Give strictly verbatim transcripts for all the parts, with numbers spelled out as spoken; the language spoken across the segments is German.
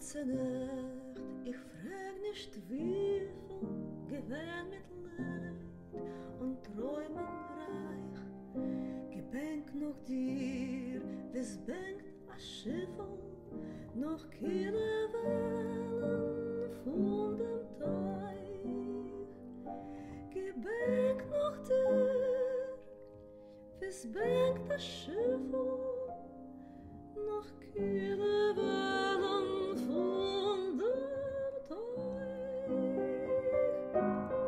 ganze Nacht, ich frag nicht wieviel gewähn mit Leid und Träumen reich. Gebänk noch dir, wie's bänkt a Schiffel, noch keine Wellen von dem Teich. Gebänk noch dir, wie's bänkt a Schiffel, noch keine Wellen von dem Teich.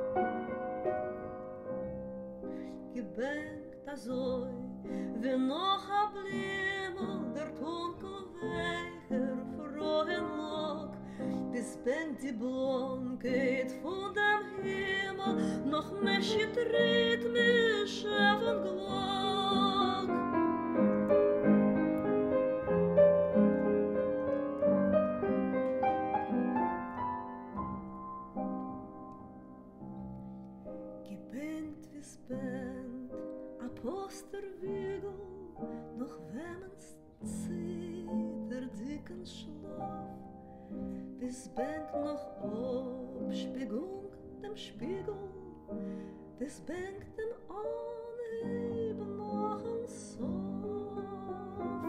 Gebänkt azoi, wie noch a Blimmel der Dunkelweicher frohen Lock, bis bänkt die Blankheit von dem Himmel, noch meschit rhythmisch auf den Glock. Gebänkt wie's bänkt a Posterwiegel, noch wemmen's zieht der dicken Schlaf. Wie's bänkt noch Abspiegung dem Spiegel, wie's bänkt dem Anhieb noch ein Sof.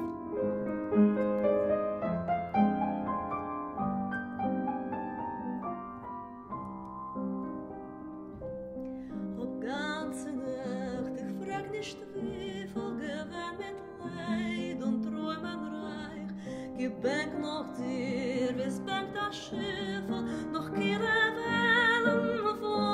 Ob ganze Nacht, ich frag nicht wieviel gewähn mit Leid und Träumen reich. Gebänk noch dir, wie's bänkt a Schiffel, noch keine Wellen von